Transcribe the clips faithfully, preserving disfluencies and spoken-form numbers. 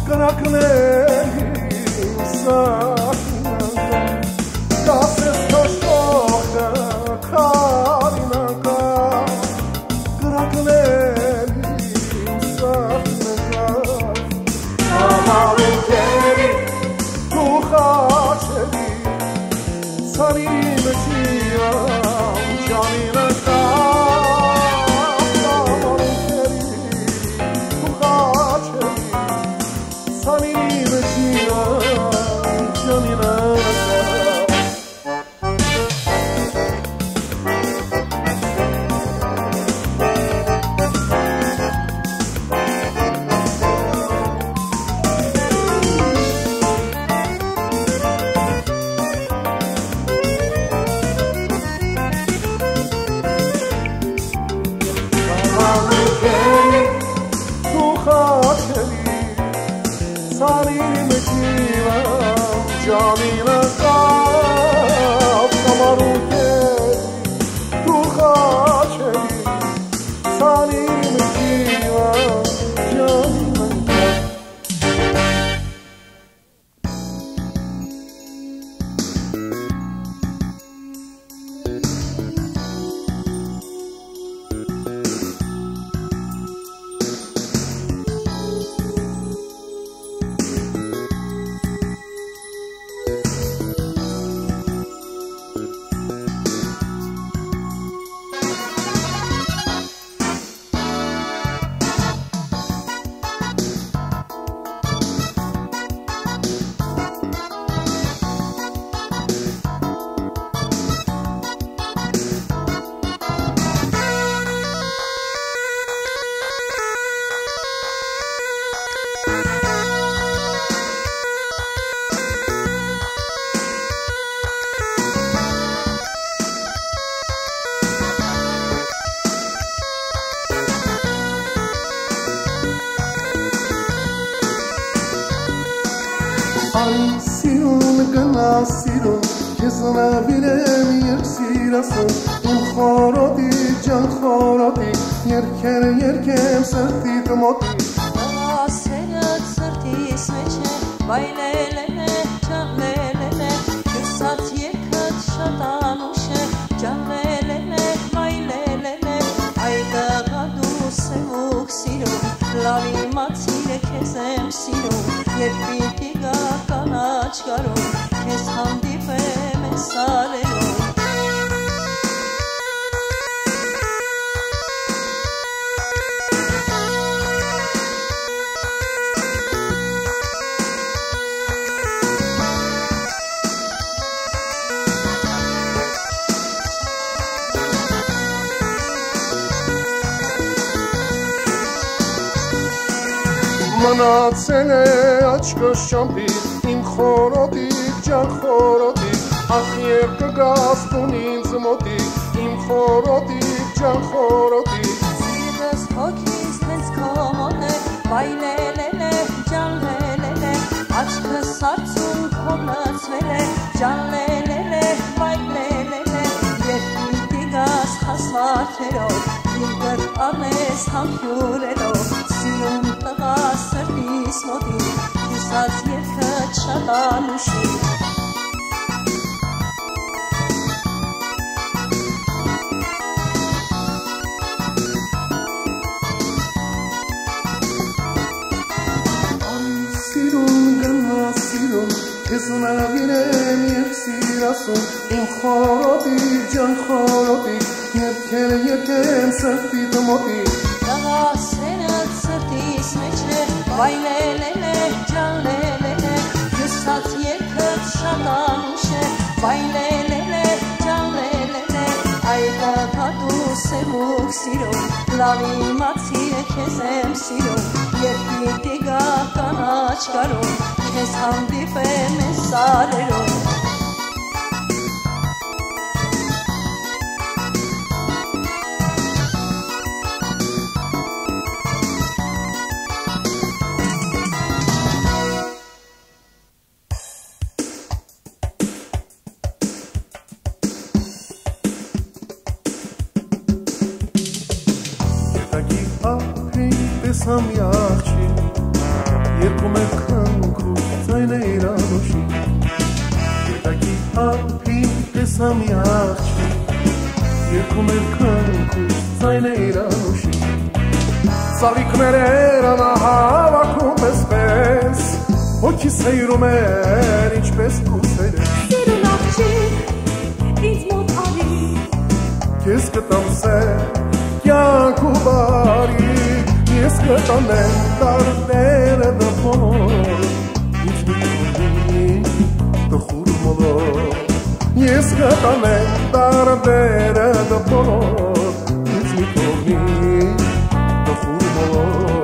Ay sirun gana sirun Kesana bilem yer sirasın İm khoroti can khoroti Yerker yerkem serti tmoti Dala serat serti sveçe Baylelele canlelele Kısat yekat şatanuşe Canlelele baylelele Ayda gadu sevuk sirun Lavi matsile kezem sirun Yerpiti gakana çıkarun Kes handife mesalerun Manacele aşkı şampi im khoroti can khoroti Akhir kagastunin zmoti im khoroti can khoroti Sides hokis tens komone Baylelele canlelele Aşkı sartsın kolaz vere Canlelele baylelele Yetmiti gaz hasartero Dilgar anes hamyurero Sirun taga sertis moti Kisaz yerkat şadanuşi Kesana bilem yer sirasın İm khoroti can khoroti Yerker yerkem serti tmoti Dala serat serti sveçe Baylelele canlelele Kısat yekat şadanuşe Baylelele canlelele Ayda gadu sevuk sirun Lavi matsile kezem sirun Yerpiti gakana çıkarun Kes handife mesalerun Taki apri besam yaxshi երկում է քնքուր ձայնը իրանուշի Ետակի ափին տեսամ յաղջի Երկում է քնքուր ձայնը իրանուշի Սալիքներ անահավաքում պես-պես Հոգի սեյրում էր ինչպես կուսեր է Սիրուն աղջիկ ինձ մոտ արի Ես կտամ սեր կյանք ու բարիք Ես կտանեմ տարդերը դպոր Ինձ մի կողմի տխուր մոլոր Ես կտանեմ տարդերը դպոր Ինձ մի կողմի տխուր մոլոր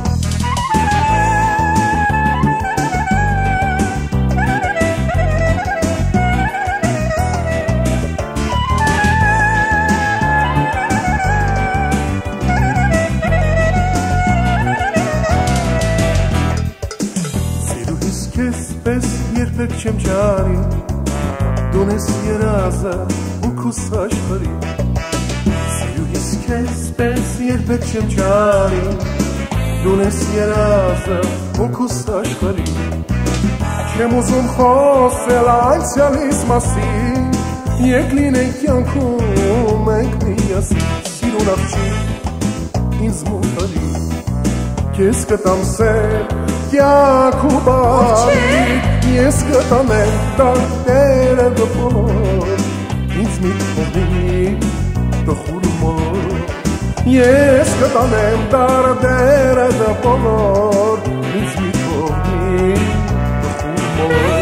Պես երբեք չեմ ճարի Դուն ես երազը ու քուս աշխարի Սիրուհիս քեզ պես երբեք չեմ ճարի Դուն ես երազը ու քուս աշխարի Չեմ ուզում խոսել անցյալիս մասին Եկ լինենք կյանքում մենք միասին Սիրուն աղջիկ ինձ մոտ արի Քեզ կտամ սեր կյանք ու բարիք Ես կտանեմ տարդերը դպոր Ինձ մի կողմի տխուր մոլոր Ես կտանեմ տարդերը դպոր Ինձ մի կողմի տխուր մոլոր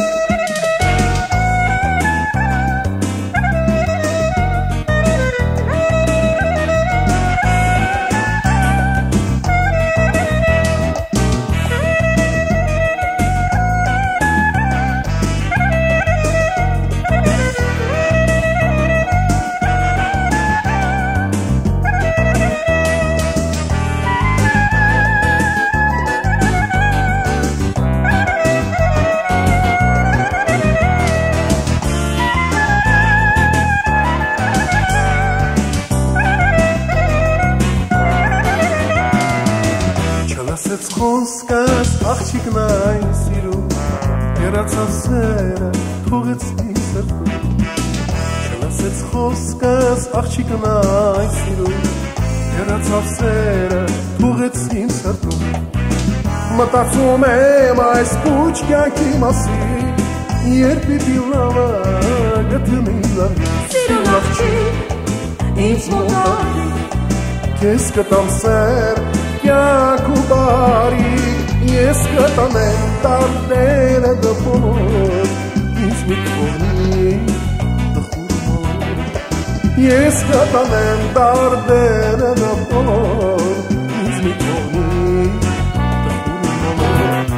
Խոսքս աղջիկն այն սիրում Երացավ սերը թողեց ինձ սրտում Չլասեց խոսքս աղջիկն այն սիրում Երացավ սերը թողեց ինձ սրտում Մտածում եմ այս պուչ կյանքի մասին Երբ պիտի լավը գտնի լավի Սիրուն աղջիկ ինձ մոտ արի Քեզ կտամ սեր կյանք ու բարիք Ես կտանեմ տարդերը դպոր Ինձ մի կողմի տխուր մոլոր Ես կտանեմ տարդերը դպոր Ինձ մի կողմի տխուր մոլոր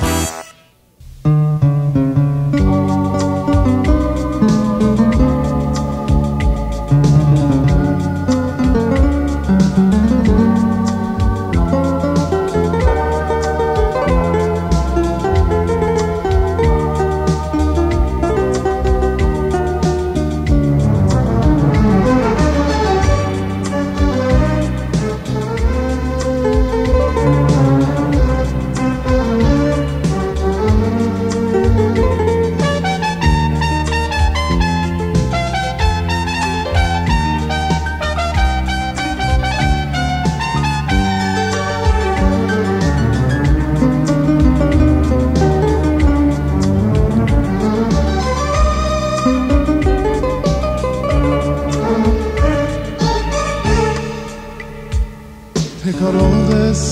Թե կարող ես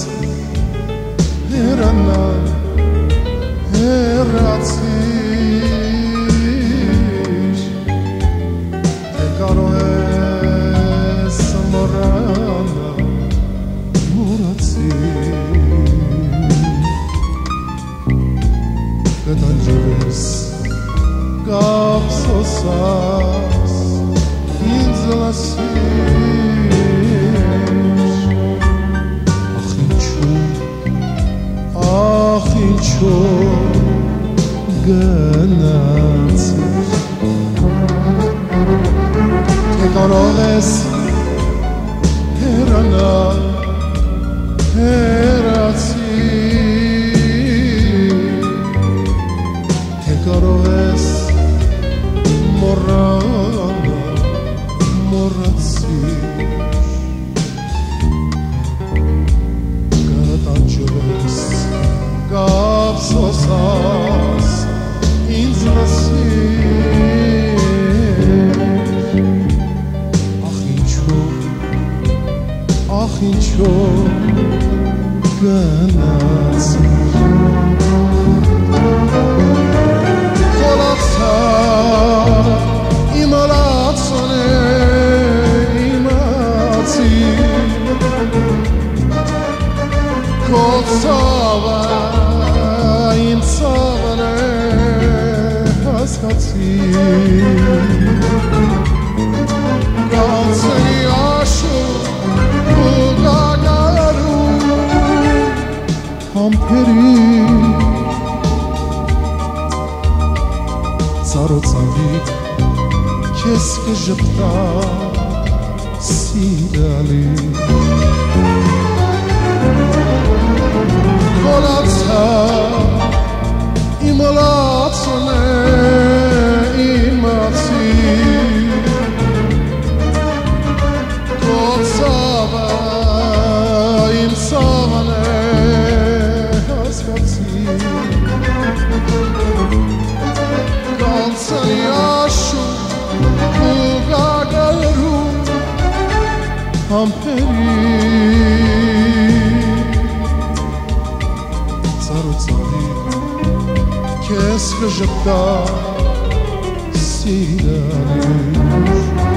հեռանալ, հեռացիր Թե կարող ես մոռանալ, մոռացիր Կտանջվես, կապսոսած, ինձ լասիր Ախ ինչու գնացիր Թե կարող ես հեռանալ, հեռացիր ինչու գնացիր Խորացա իմ լացոն է իմացիր Քո ցավը իմ ցավն է հասկացիր Գանցնի աշուր ու գագարում համբերի Ծառոցավիտ քեզ կժպտա սիրալի Խորացա իմ լացոն է իմացիր Քո ցավը իմ ցավն է հասկացիր Կանցնի աշուր ու գագարում համբերի Քեզ կժպտա սիրալի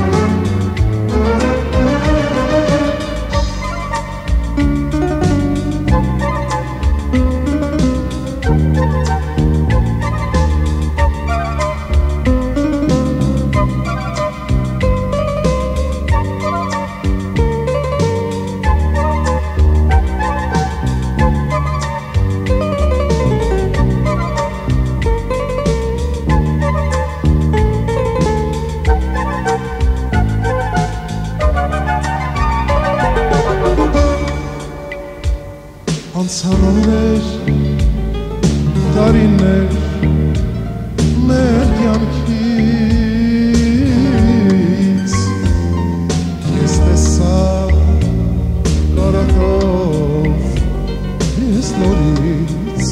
Անցաններ, տարիներ, մեր կյանքից Ես տեսա կարակով ես նորից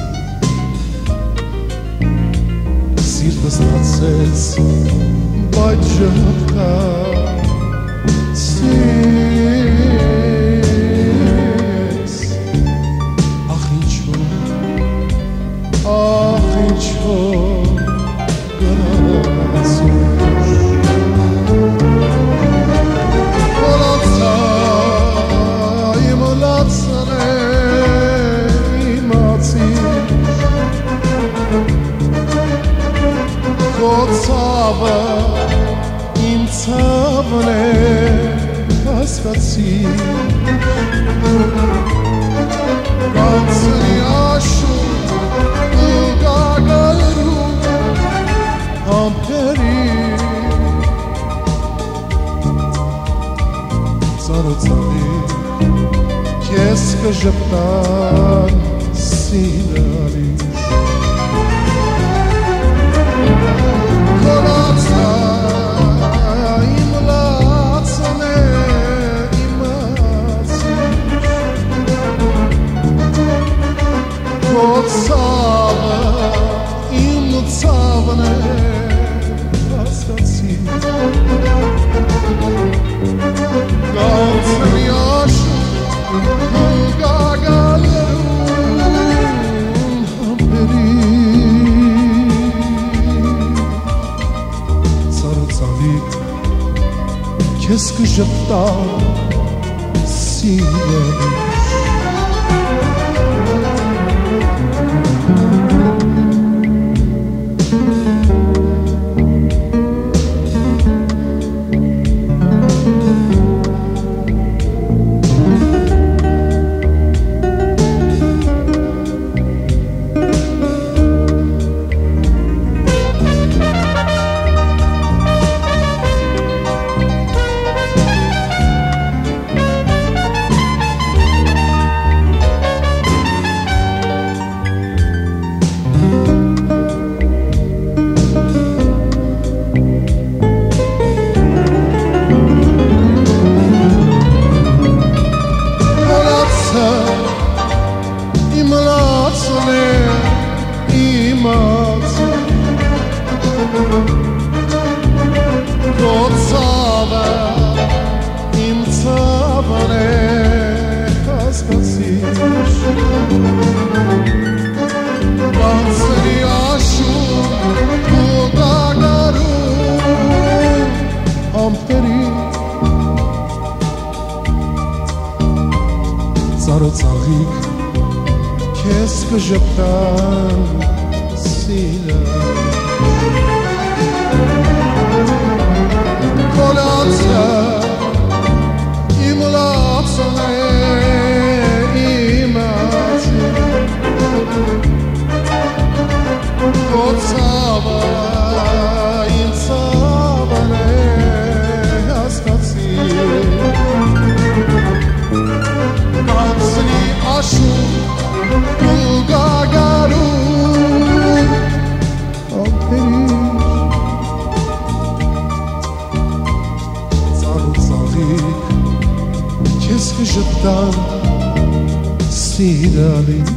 Սիրտս հացեց, բայց ժպտա Ախ ինչու գնացիր Խորացա իմ լացոն է իմացիր Քո ցավը իմ ցավն է հասկացիր Կանցնի աշուր Ծառոցավիտ քեզ կժպտան սիրալի Խորացա իմ լացոն է իմացիր Քո ցավը իմ ցավն է հասկացիր Կանցնի աշուր ու գագալերում համբերի Ծառոցավիտ քեզ կժպտա սիրալի Qu'est-ce que je t'aime si là Kolotsa imlatsane imatsi Kotsava insavane haskatsi Katsni ashu Gagaru Qu'est-ce que je t'aime si d'aller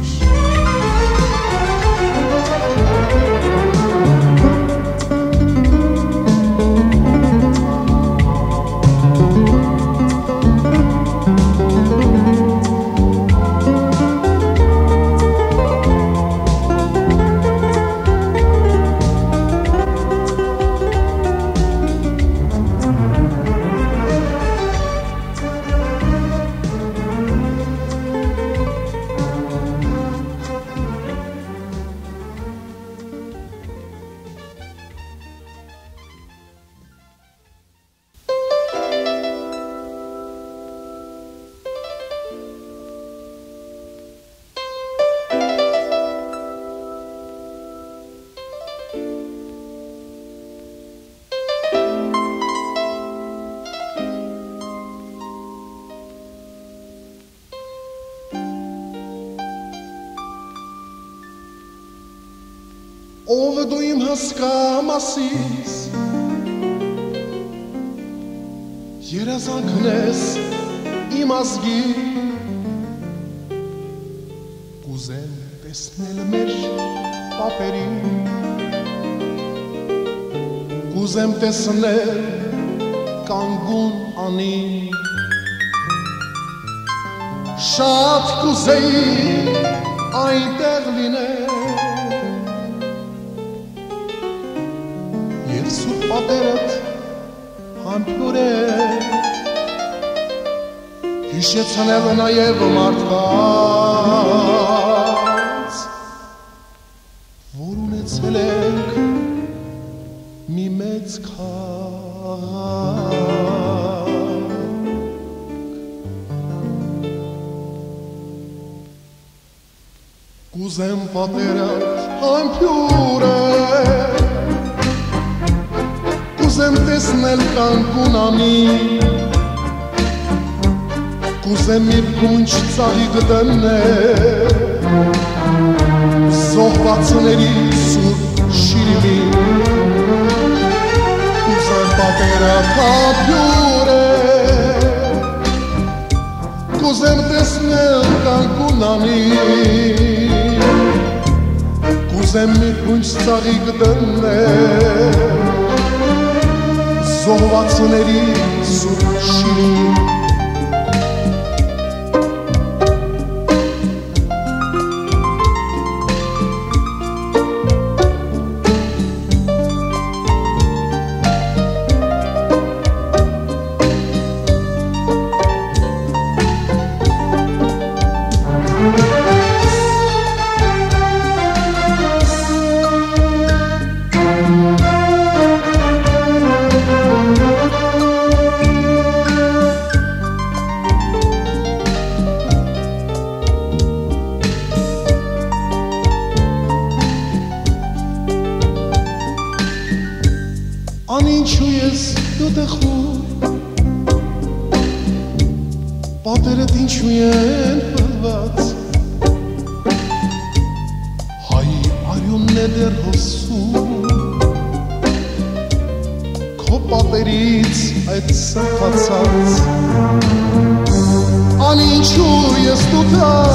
Ով դու իմ հասկամասիս երազանքն ես իմ ազգի կուզեմ տեսնել մեր պապերին կուզեմ տեսնել կանգուն անին շատ կուզեի այնտեղ լինել Սուրբ պատերդ համբյուր է հիշեցնել նաև մարդկանց որ ունեցել ենք մի մեծ քաղաք կուզեմ պատերդ համբյուր է Կուզեմ տեսնել կանգուն անին Կուզեմ մի բունջ ծաղիկ դնել Զոհվածների սուրբ շիրիմին Կուզեմ պատերը համբյուր է Կուզեմ տեսնել կանգուն անին Կուզեմ մի բունջ ծաղիկ դնել Զոհվածների սուրբ շիրիմին Անինչու ես դու տխուր Պատերդ ինչու են պլված Հայի արյունն է դեր հոսում Քո պատերից այդ սրբացած Անինչու ես դու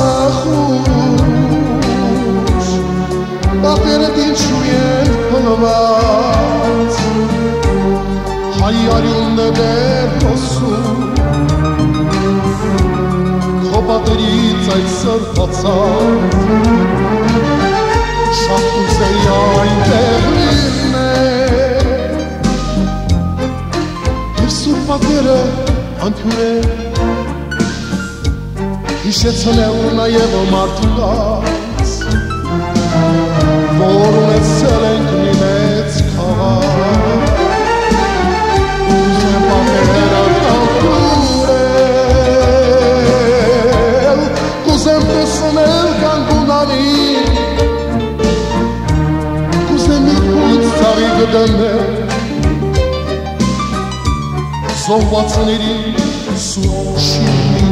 տխուր Պատերդ ինչու են պլված Հայ արյունն է դեր հոսում Քո պատերից այդ սրբացած Շատ կուզեի այնտեղ լինել Եվ սուրբ պատերը համբյուր է Հիշեցնել նաև մարդկանց գտնել զոհվածների սուրբ շիրին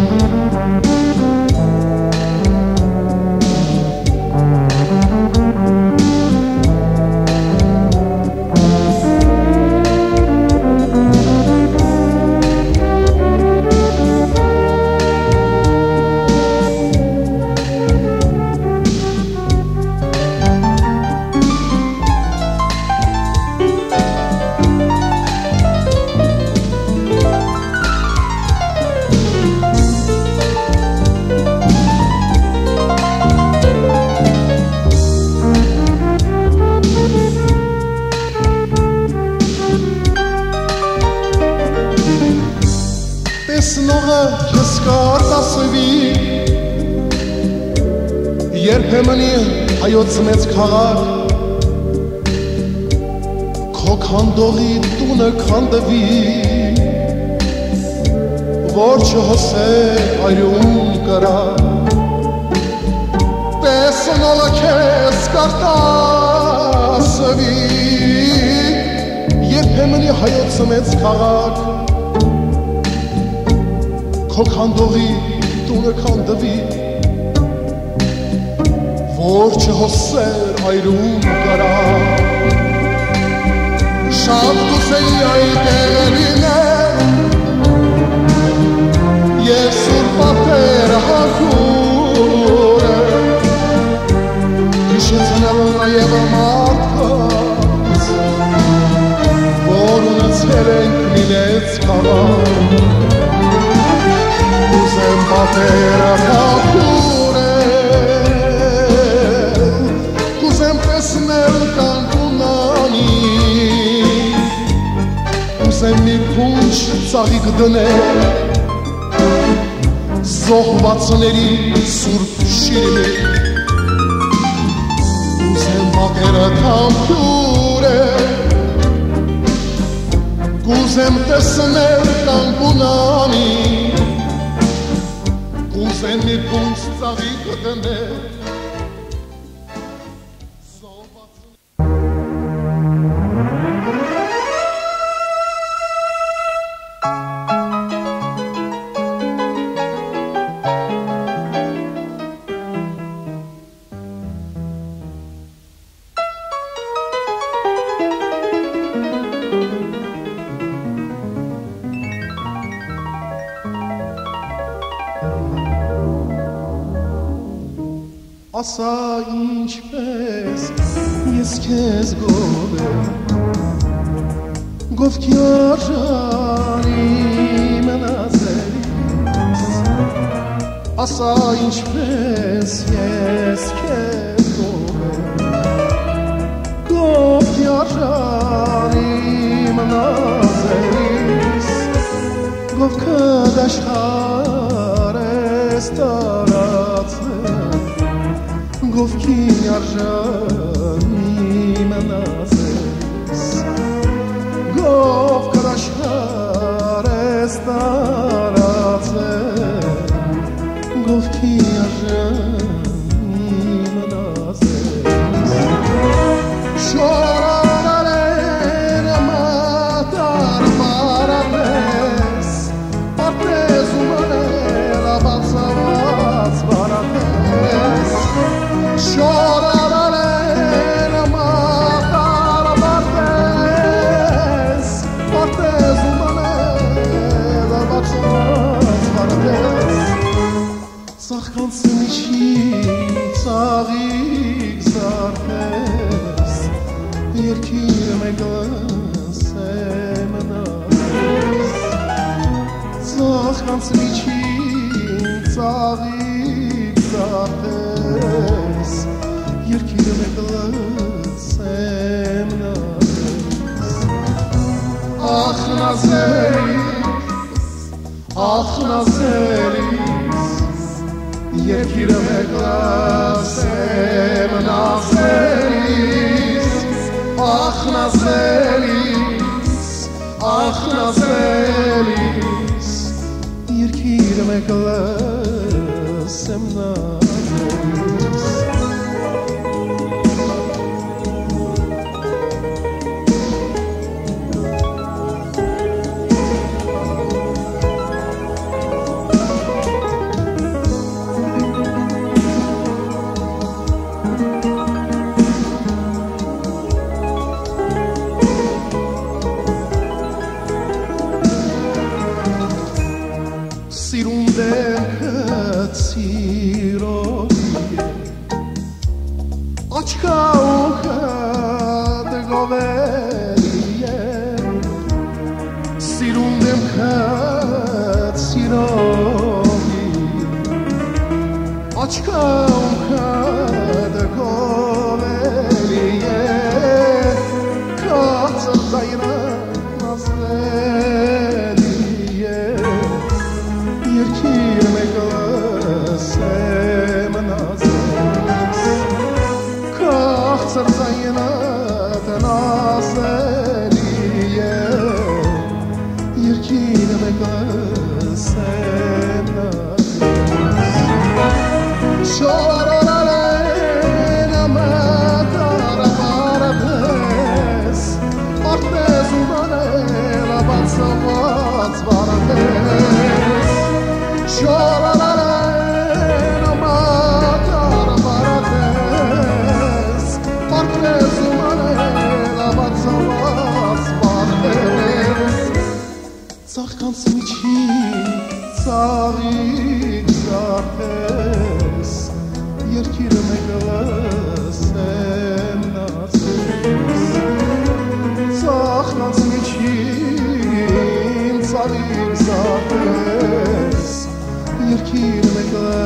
Տեսնողը ես կարտասվի երբեմնի հայոց մեծ քաղաք քո քանդողի տունը քանդվի որ չհոսե այրում կրա տեսնողը քեզ կարտասվի երբեմնի հայոց մեծ քաղաք քո քանդողի տունը քանդվի որ չհոսեր այրում կրա շատ կուզեի այդ լինել և սուրբ պատերը հագուրել հիշեցնել նաև մարդկանց որ ունեցել ենք մի մեծ քաղաք Կուզեմ պատերը հագուրել Կուզեմ տեսնել կանկունանի Կուզեմ մի փունջ ծաղիկ դնել Զոհվածների սուրբ շիրիմի Կուզեմ պատերը համբուրել Կուզեմ տեսնել կանկունանի Կուզեմ մի փունջ ծաղիկ դնել Ասա ինչպես ես քեզ գովեմ Գովքի արժանի մնացելիս Ասա ինչպես ես քեզ գովեմ Գովքի արժանի մնացելիս Գովքը դաշխար ես տարածել Գովքի արժանի մնացես Գով կրաշար ես տարածել Գովքի արժանի մնացես Շորարարեր մատար բարատես Պարտեզ ու մներ աբացաված բարատես Շորարարեր մատար բարատես Պարտեզ ու մներ աբացաված բարատես Ծաղկանց միջին ծաղիկ զարդես Երկիր մեկս էմնաս Ծաղկանց միջին ծաղիկ զարդես Երկիր մեկս էմնաս Ախ նազերիս, ախ նազերիս Երկիրը մեկլաս եմ նազերիս Ախ նազերիս, ախ նազերիս Երկիրը մեկլաս եմ նազերիս Açka uħad govelije Sirundem ħad sirogi Açka uħad govelije Katzal zajra nazleliye Yerkir meglasem nazles Katzal zajra nazleliye Yerkir meglasem nazles Şararalena matara parades Artes umanela batsavat varades Şararalena matara parades Artes umanela batsavat varades Zahkansın için zahik zartes Yerkirme glasem nazes Zahkansın için zahik zartes Yerkirme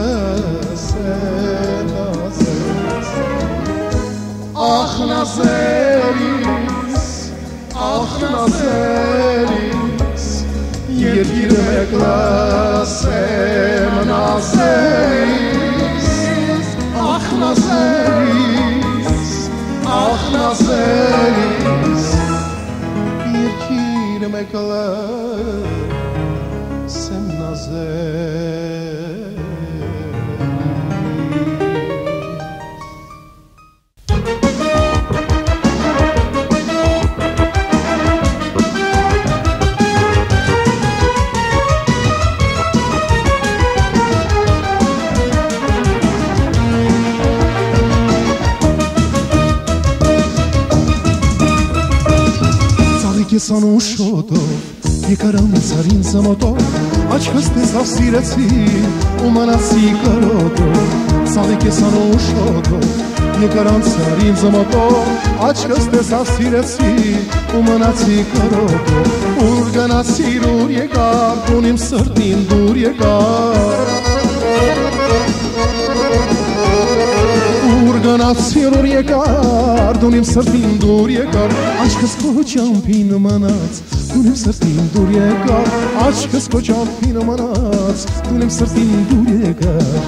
glasem nazes Ah nazeris, ah nazeris Yerkirme glasem nazes Ah nazeris, ah nazeris Yerkirme glasem nazes Կեսան ու շոտով եկարան ցարին զամոտով աչքս տեսավ սիրեցին ու մնացի կարոտով Սաղի կեսան ու շոտով եկարան ցարին զամոտով աչքս տեսավ սիրեցին ու մնացի կարոտով Ուր գնացիր ուր եկար տուն իմ սրտին դուր եկար Գնացիր որ եկար, դուն իմ սրտին դուր եկար Աչքս քո ճամփին մնաց, դուն իմ սրտին դուր եկար Աչքս քո ճամփին մնաց, դուն իմ սրտին դուր եկար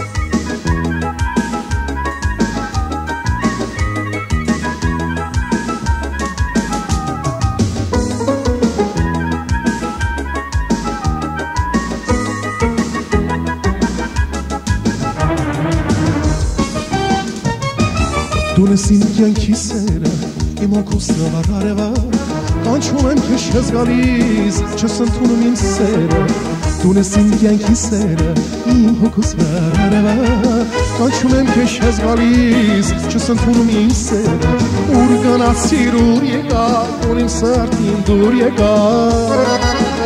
Դուն ես իմ կյանքի սերը, իմ օգուս նվարարևա Կանչում եմ քեզ ես գալիս, չես ընդունում իմ սերը Դուն ես իմ կյանքի սերը, իմ օգուս նվարարևա Կանչում եմ քեզ ես գալիս, չես ընդունում իմ սերը Ուր գնացիր ուր եկար, դուն իմ սրտին դուր եկար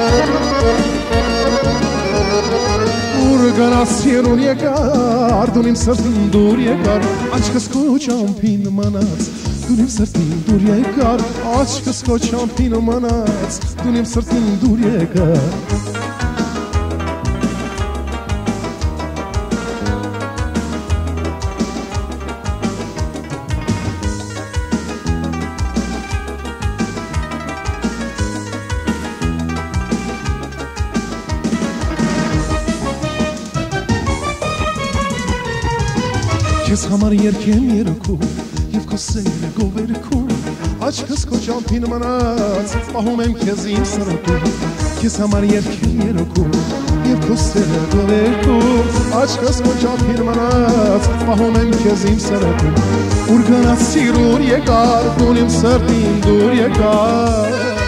Գնացիր ու եկար, դուն իմ սրտին դուր եկար Աչքս քո ճամփին մնաց, դուն իմ սրտին դուր եկար Աչքս քո ճամփին մնաց, դուն իմ սրտին դուր եկար Քեզ համար երկեմ երգում և քո սերը գովերքում Աչքս քո ճամփին մնաց, պահում եմ քեզ իմ սրտում Քեզ համար երկեմ երգում և քո սերը գովերքում Աչքս քո ճամփին մնաց, պահում եմ քեզ իմ սրտում Ուր գնացիր ուր եկար, դուն իմ սրտին դուր եկար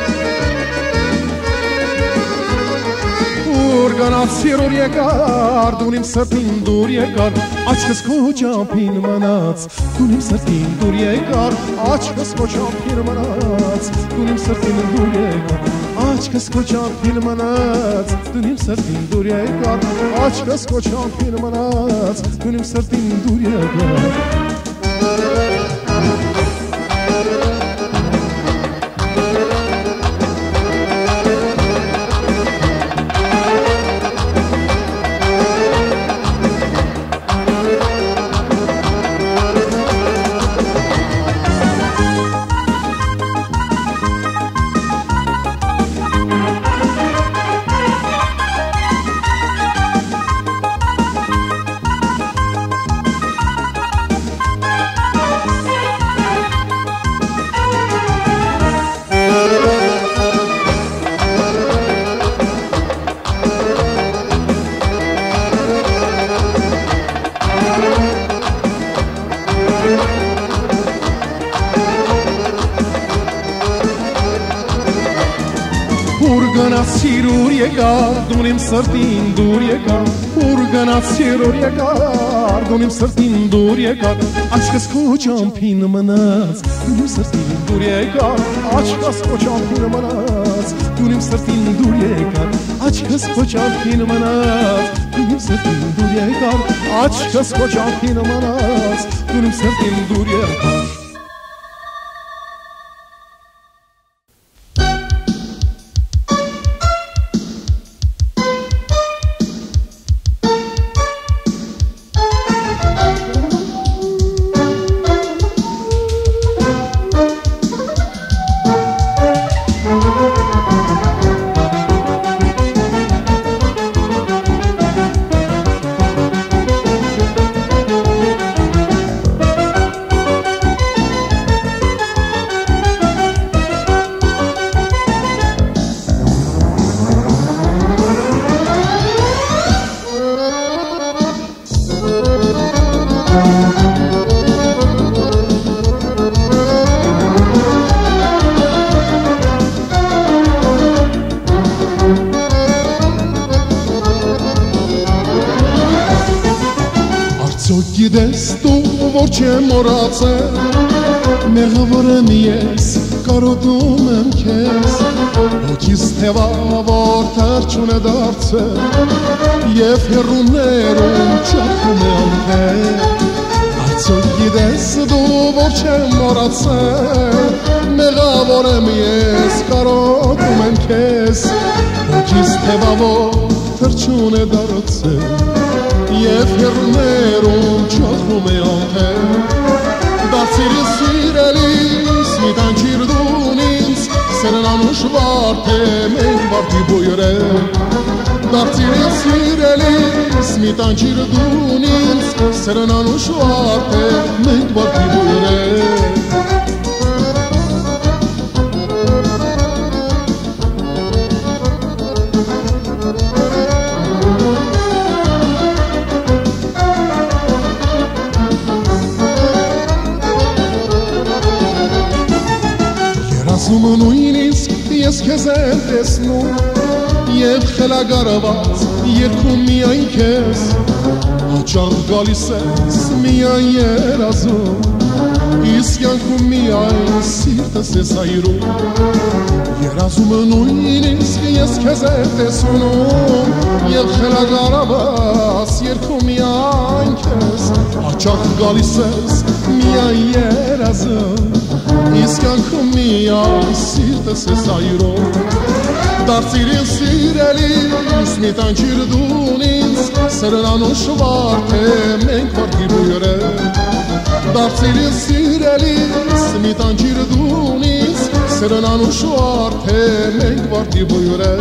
Գնացիր որ եկար, դուն իմ սրտին դուր եկար Աչքս քո ճամփին մնաց, դուն իմ սրտին դուր եկար Աչքս քո ճամփին մնաց, դուն իմ սրտին դուր եկար Աչքս քո ճամփին մնաց, դուն իմ սրտին դուր եկար Աչքս քո ճամփին մնաց, դուն իմ սրտին դուր եկար Ուր գնաց սիրուր եկար, դուն իմ սրտին դուր եկար Ուր գնաց սիրուր եկար, դուն իմ սրտին դուր եկար Աչքս քո ճամփին մնաց, դուն իմ սրտին դուր եկար Աչքս քո ճամփին մնաց, դուն իմ սրտին դուր եկար Աչքս քո ճամփին մնաց, դուն իմ սրտին դուր եկար Աչքս քո ճամփին մնաց, դուն իմ սրտին դուր եկար Գիտես դու որ չեմ մոռացել Մեղավոր եմ ես, կարոտում եմ քեզ Հոգիս թևավոր թրջուն է դարձել Եվ հեռուներում չախում է անհեր Արդյոք գիտես դու որ չեմ մոռացել Մեղավոր եմ ես, կարոտում եմ քեզ Հոգիս թևավոր թրջուն է դարձել Եվ հեռուներում չախում է անհեր Դարձիր ես սիրելիս, մի տանջիր դուն ինձ Սերն անուշվար թե մենք վարդի բույրել Դարձիր ես սիրելիս, մի տանջիր դուն ինձ Սերն անուշվար թե մենք վարդի բույրել Ասում նույնիսկ ես քեզ եմ տեսնում Եվ խելագարված երգում միայն քեզ Հաճախ գալիս ես միայն երազում Իսկ յանքում միայն սիրտս ես այրում Երազում նույնիսկ ես քեզ եմ տեսնում Եվ խելագարված երգում միայն քեզ Հաճախ գալիս ես միայն երազում Իսկ յանքում միայն սիրտս ես այրում Դարձիր ես սիրելիս, մի տանջիր դուն ինձ Սերն անուշվար թե մենք վարդի բույրել Դարձիր ես սիրելիս, մի տանջիր դուն ինձ Սերն անուշվար թե մենք վարդի բույրել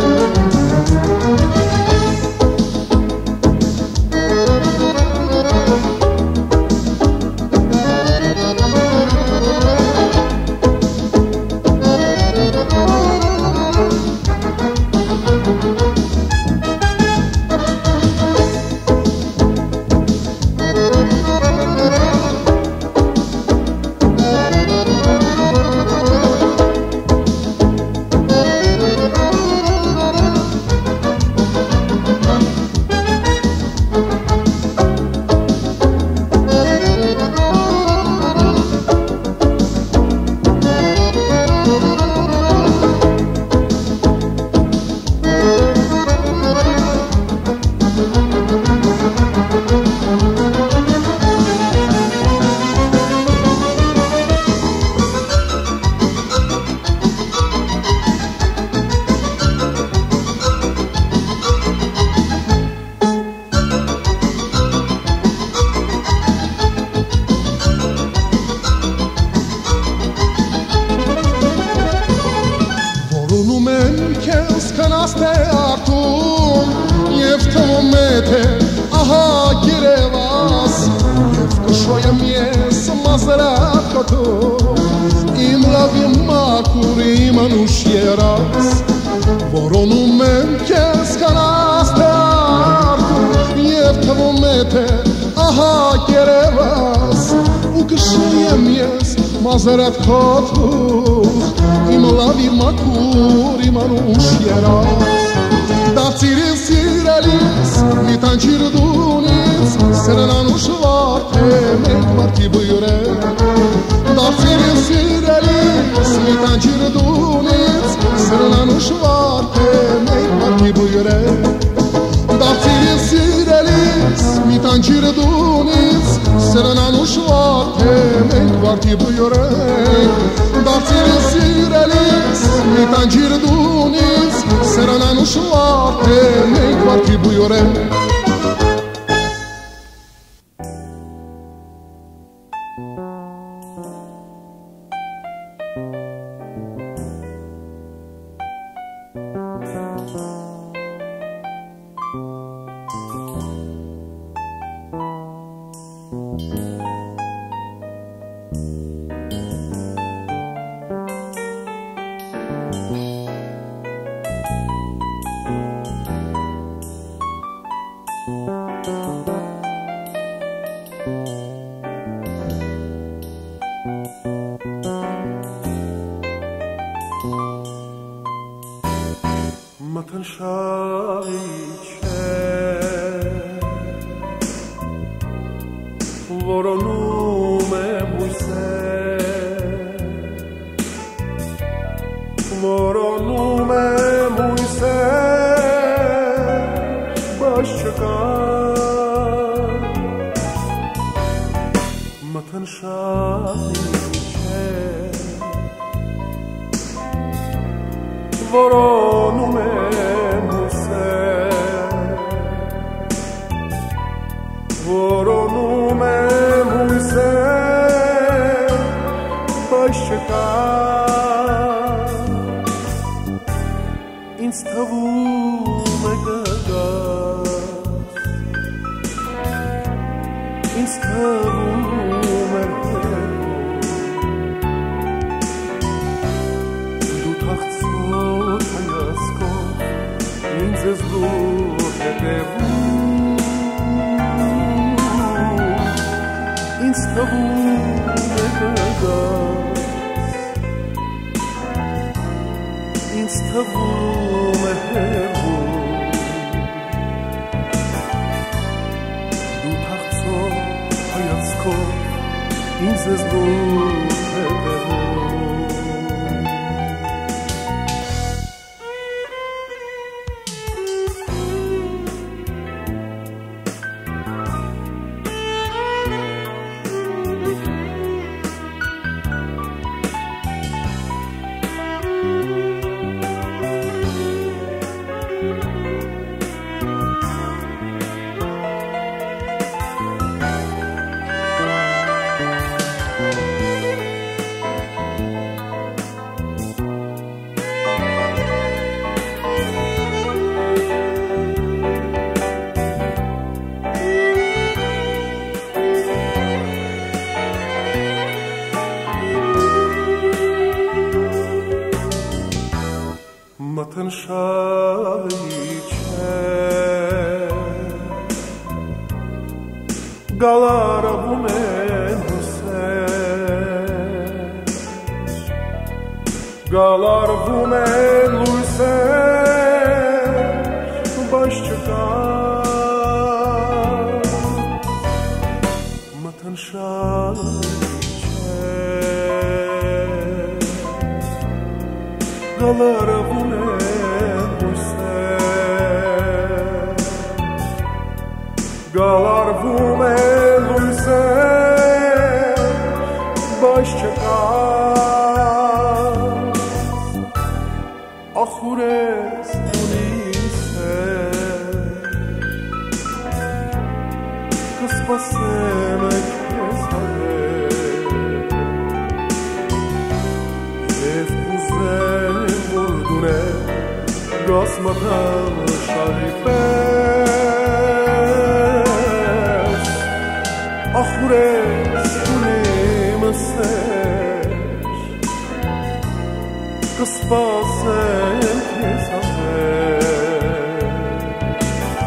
Որոնում եմ քեզ կանաս թե արդու Եվ թվում է թե ահա երևաս Ու կշրեմ ես մազերդ քաթուխ իմ լավի մաքուր իմ անուշ երաս դարձիր ես սիրելիս մի տանջիր դունից սերն անուշ վարդ է մենք մարդի բույրե դարձիր ես սիրելիս մի տանջիր դունից սերն անուշ վարդ է մենք մարդի բույրե դարձիր ես սիրելիս մի տանջիր դունից սերն անուշ վարդ է մենք մարդի բույրե դարձիր ես սիրելիս մի տանջիր դունից սերն անուշ վարդ է մենք մարդի բույրե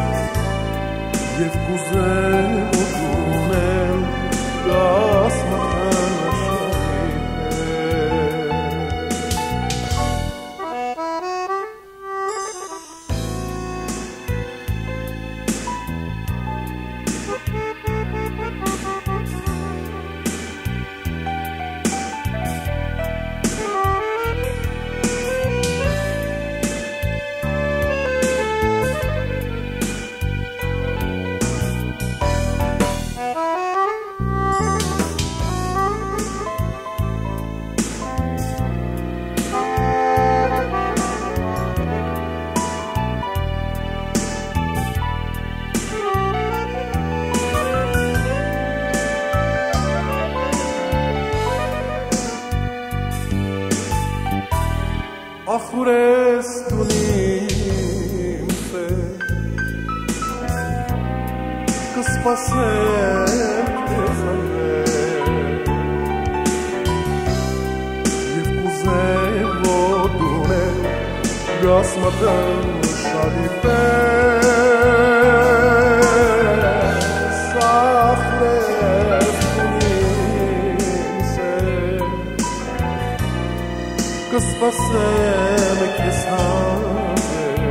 Եվ կուզեմ ուտունել գասմը կսպասեմ քեզ այլև Եվ կուզեմ որ դու գաս մտեմ շարի պես Սախրես տունիս կսպասեմ քեզ հայր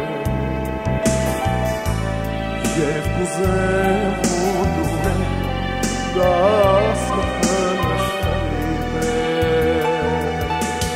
Եվ կուզեմ որ դու գաս մտեմ շարի պես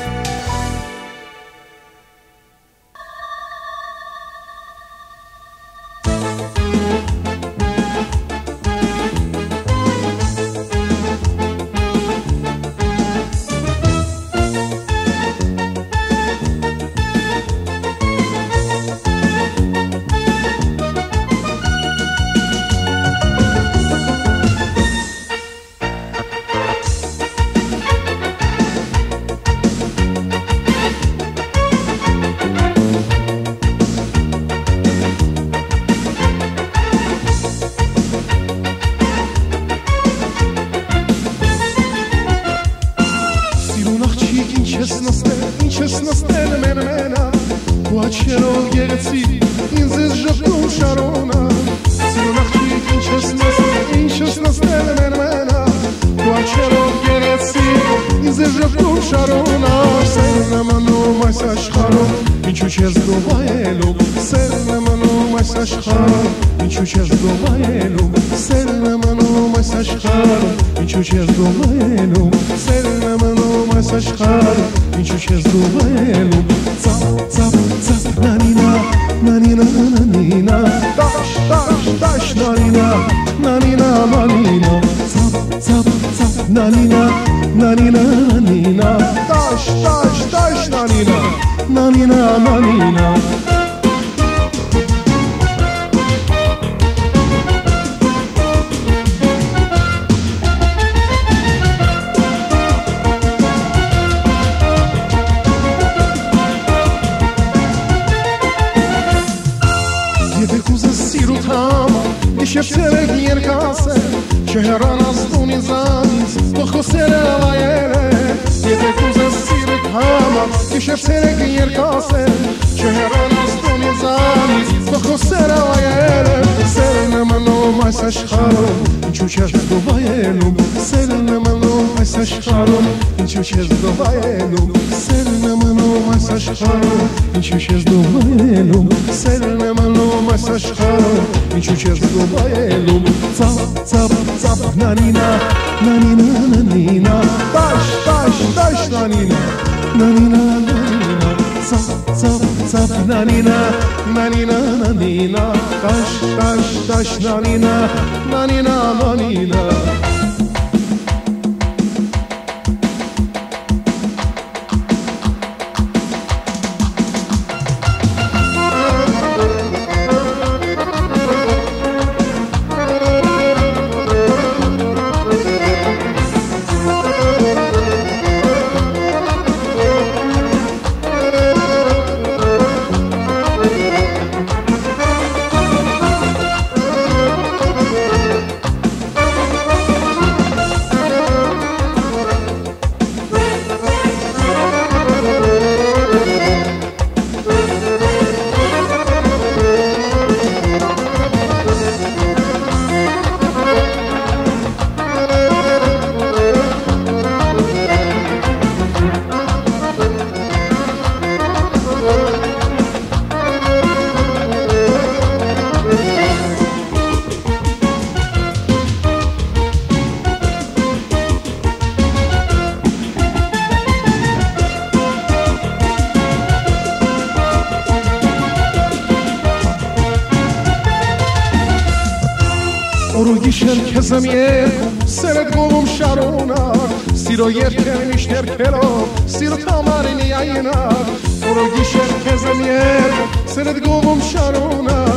Քեզեմ երկում, սերդ գովում շարունակ Սիրո երկեր միշտ երկելով, սիրոտ համարին իայնակ Որո գիշեր քեզեմ երկում, սերդ գովում շարունակ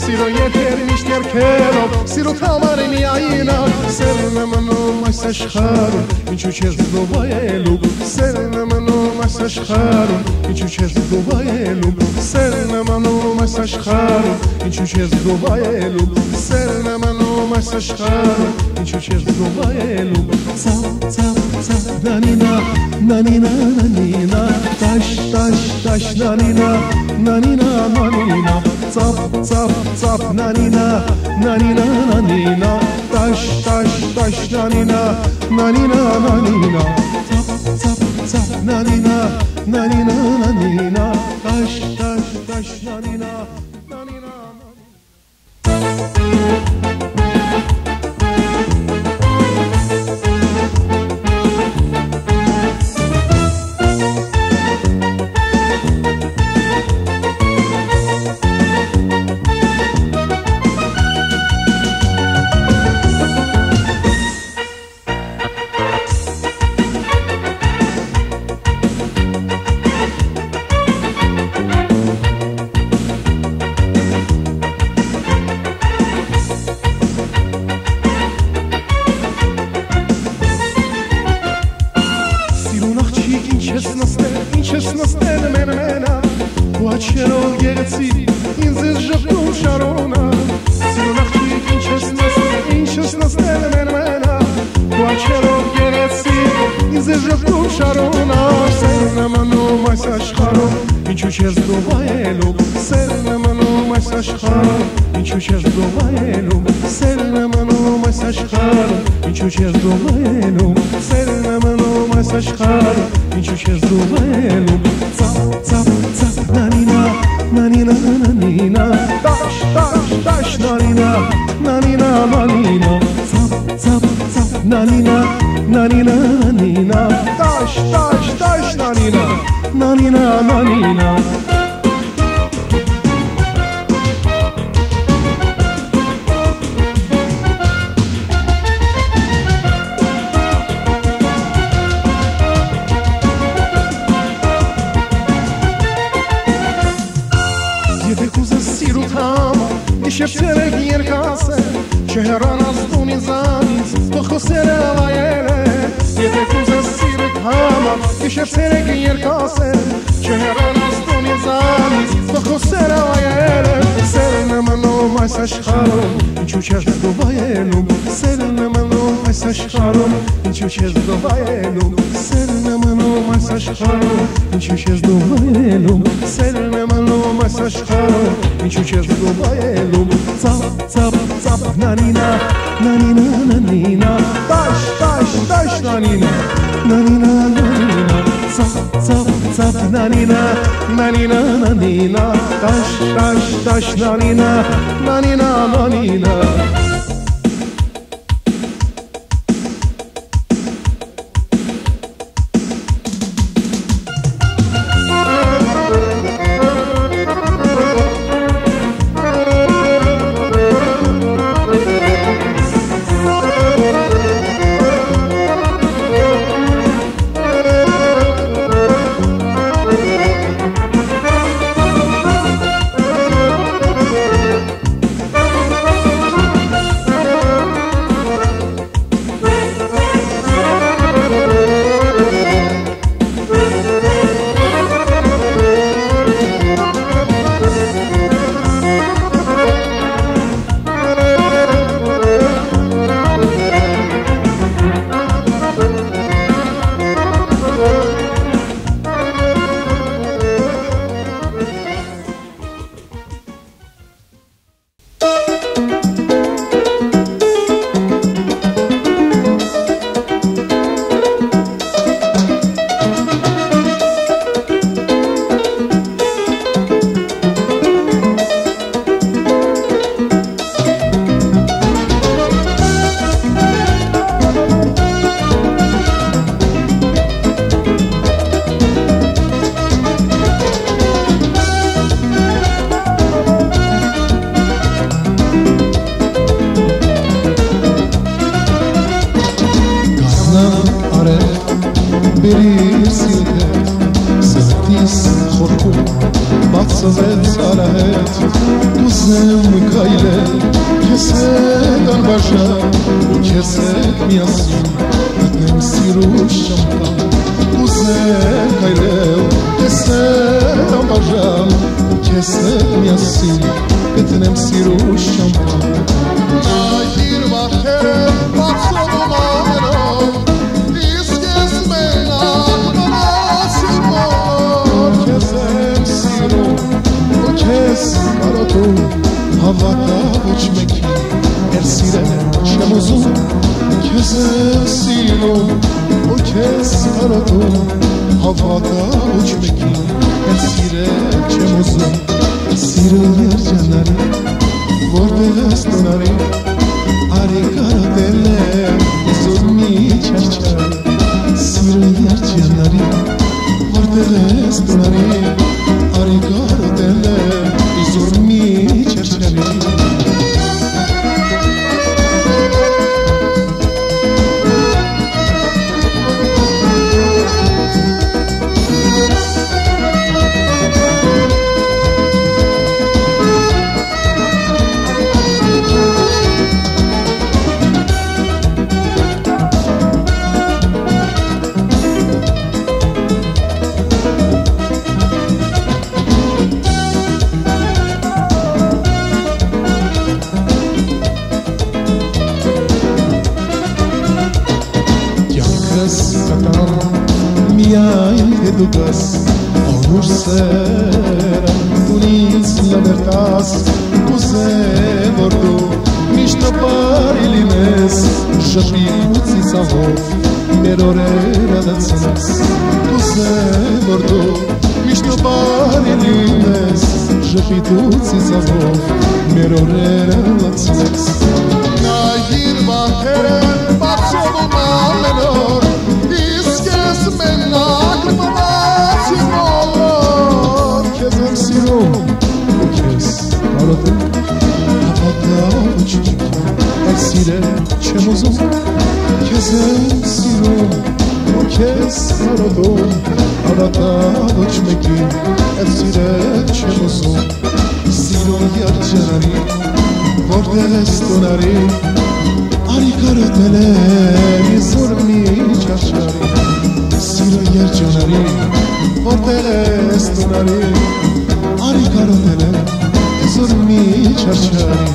Siro yeter nishter kelo Siro tamar miayina Selne manu maysa shkharu Inchu chez dobayelu Selne manu maysa shkharu Inchu chez dobayelu Selne manu maysa shkharu Inchu chez dobayelu Selne manu maysa shkharu Inchu chez dobayelu Zap zap zap nanina Nanina nanina Tash tash tash nanina Nanina nanina Zap zap zap nanina Nanina nanina Tash tash tash nanina Nanina nanina Zap zap zap nanina Nanina nanina Tash tash tash nanina Nanina Nanina, nanina, nanina. բացվեց արահետ կուզեմ կայլել քեզ հետ անբաժան ու քեզ հետ միասին գտնեմ սիրու շամփան կուզեմ կայլել քեզ հետ անբաժան ու քեզ հետ միասին գտնեմ սիրու շամփան նայիր վախերը բացվում ամենով իսկ ես մենակ մնացի մոր քեզ եմ սիրում ու քեզ կարոտում հավատա ոչ մեկին էլ սիրել չեմ ուզում քեզ եմ սիրում ու քեզ կարոտում հավատա ոչ մեկին էլ սիրել չեմ ուզում սիրո երջանարի որտեղ ես տնարի արի կարոտել եմ իզուր մի չարչար սիրո երջանարի որտեղ ես տնարի արի կարոտել եմ իզուր մի չարչարի Միայն թե դու գաս անուր սերը դունից լավերտաս կուզեմ որ դու միշտ բարի լինես շփին ու ծիծաղով մեր օրերը դարձնես կուզեմ որ դու միշտ բարի լինես շփին ու ծիծաղով մեր օրերը դարձնես նայիր վախերը բացում ամենօր մենակ մնացի մոլոր քեզ եմ սիրում ու քեզ կարոտում հավատա ոչ մեկին էլ սիրել չեմ ուզում քեզ եմ սիրում ու քեզ կարոտում հավատա ոչ մեկին էլ սիրել չեմ ուզում սիրո երջանարի որտեղ ես տնարի արի կարոտել եմ իզուր մի չարչարի Սիրո երջանարի, որտեղ ես տնարի արի կարոտել եմ իզուր մի չարչարի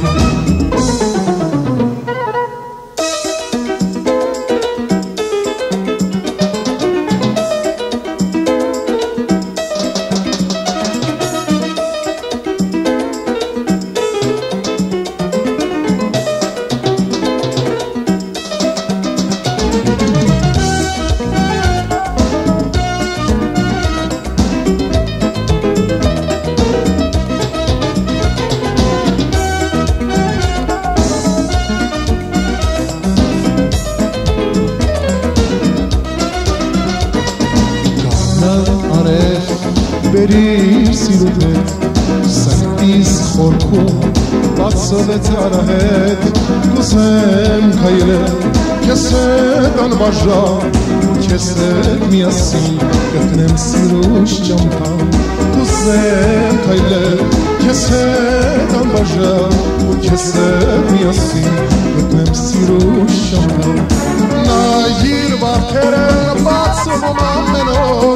Բերիր սիրուդ հետ, սրտիս խորքում, բացվեց արահետ, կուզեմ կայլել, քեզ հետ անբաժան, քեզ հետ միասին, գտնեմ սիրուշ ճամփան, կուզեմ կայլել, քեզ հետ անբաժան, քեզ հետ միասին, գտնեմ սիրուշ ճամփան, նայիր վախերը բացվում ամենօր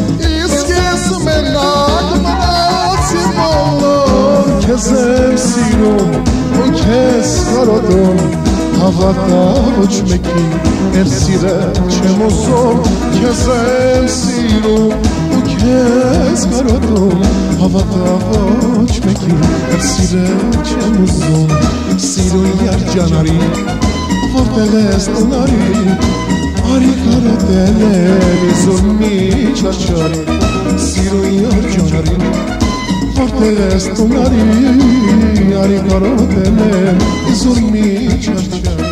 մենակ մնացի մոլոր քեզ եմ սիրում ու քեզ կարոտում հավատա ոչ մեկին էլ սիրել չեմ ուզում քեզ եմ սիրում ու քեզ կարոտում հավատա ոչ մեկին էլ սիրել չեմ ուզում սիրո երջանարի որտեղ ես տնարի արի կարոտել եմ իզուր մի չարչարի Սիրո երջանարի, որտեղ ես տնարի արի կարոտել եմ իզուր մի չարչարի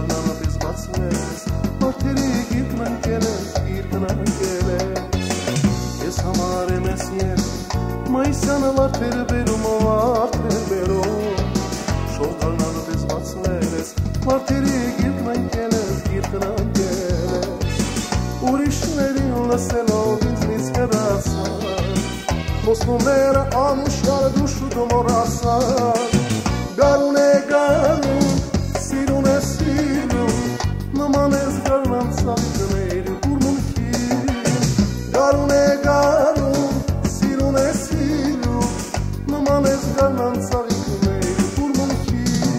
գալնանը պես բացվես Վարդերի գիրկն ընկելես, գիրկն ընկելես Ես համար եմ ես երկ Մայիսյանը վարդերը բերում, վարդեր բերում Շող գալնանը պես բացվես Վարդերի գիրկն ընկելես, գիրկն ընկելես Ուրիշներին լսելով ինձնից հեռացան Խոստումները անուշյալ դուշու դոմորացան Գարուն է գարուն, սիրուն է սիրուն Նման ես գարնան ծավիկների ուրմունքի Գարուն է գարուն, սիրուն է սիրուն Նման ես գարնան ծավիկների ուրմունքի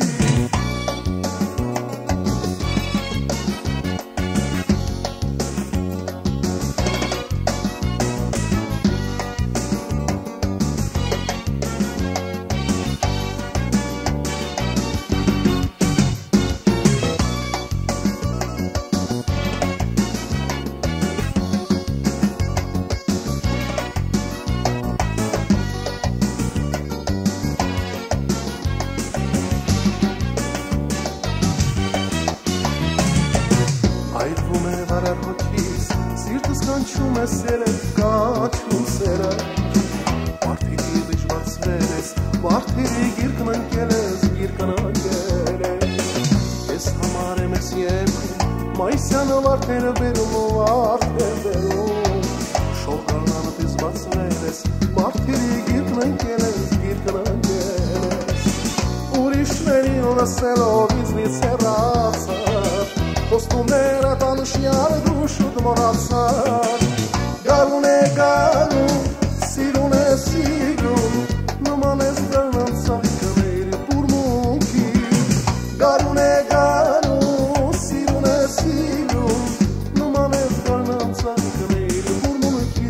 Այրվում է վարարհոքիս, սիրտս կանչում է սերը, կանչում սերը Վարդերի դժվացրել ես, վարդերի գիրկն ընկել ես, գիրկն ընկել ես Ես համար եմ ես երկում, մայիսյանը վարդերը բերում, վարդեր բերում Շող գալնանը պես բացրել ես, վարդերի գիրկն ընկել ես, գիրկն ընկել ես Ուրիշների լսելով ինձնից հեռացան Խոստումները տանուշյալ դուշու դմորացան Գարուն է գարուն, սիրուն է սիրուն Նման ես գարնան ծավիկների ուրմունքի Գարուն է գարուն, սիրուն է սիրուն Նման ես գարնան ծավիկների ուրմունքի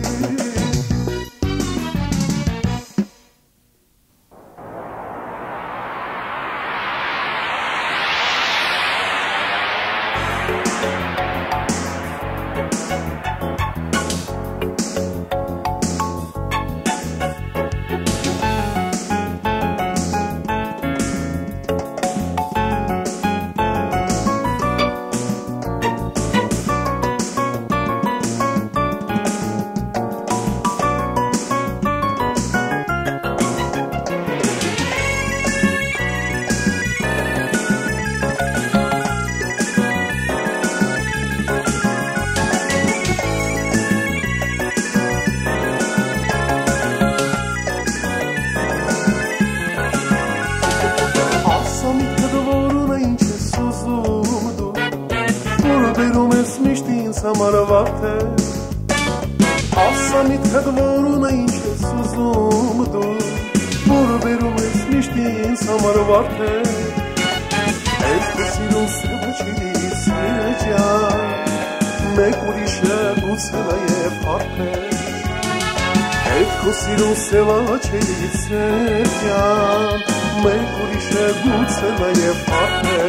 Համար վարդ է Ասա միտքդ որուն է ինչ ես ուզում դու Որը բերում ես միշտ ինձ համար վարդ է Այդ քո սիրուն սևաչիլից սեջան Մեկ ուրիշը գուցե նաև հարդ է Այդ քո սիրուն սևաչիլից սեջան Մեկ ուրիշը գուցե նաև հարդ է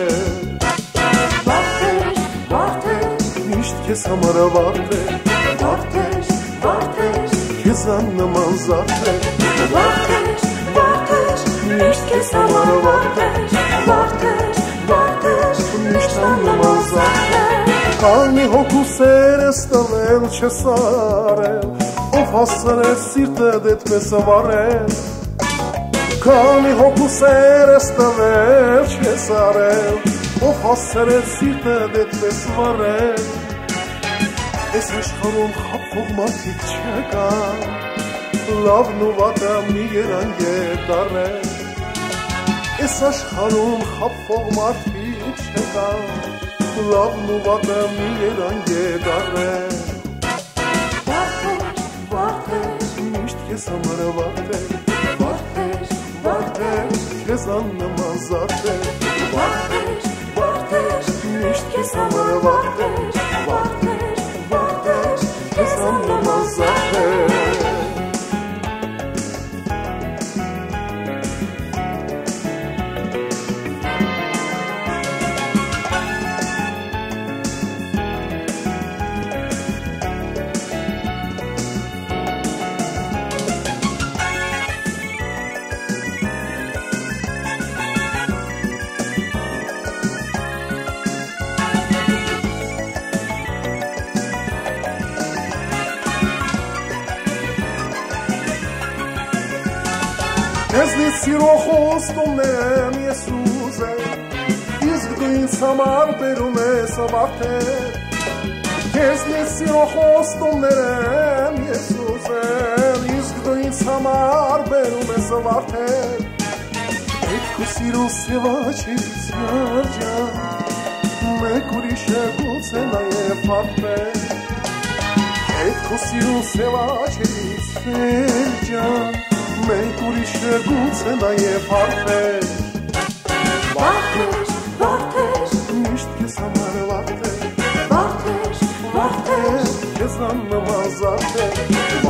Քեզ համար վարդ է, վարդ էր, վարդ էր, քեզ աննման զարդ է վարդ էր, վարդ էր, միշտ քեզ համար վարդ էր, վարդ էր, վարդ էր, միշտ աննման զարդ էր Քանի հոգու սերս տվել չես արել, ով հասցրեց սիրտդ էդպես վարել Քանի հոգու սերս տվել չես արել, ով հասցրեց սիրտդ էդպես վարել Ես աշխարհում խաբվող մարդիկ չկան, լավն ու վատը մի երանգ է դարել Ես աշխարհում խաբվող մարդիկ չկան, լավն ու վատը մի երանգ է դարել Վարդ էր, վարդ էր, միշտ քեզ համար վարդ է, վարդ էր, վարդ էր, քեզ աննման զարդ է վարդ էր, վարդ էր, միշտ քեզ համար վարդ էր, վարդ էր Քեզ աննման զարդ է Քեզնից սիրո խոստումներեմ Եսուս է, իսկ դու ինձ համար բերում ես վարդեր։ Քեզնից սիրո խոստումներեմ Եսուս է, իսկ դու ինձ համար բերում ես վարդեր։ Այդ քո սիրո սևաչից երջան, մեկ ուրիշը գուցե նաև վարդեր։ Այդ քո սիրո սևաչից երջան, մեկ ուրիշը գուցե նաև վարդեր։ Վարդեր, վարդեր, միշտ քեզ համար վարդեր, վարդեր, վարդեր, քեզ աննվազարդեր,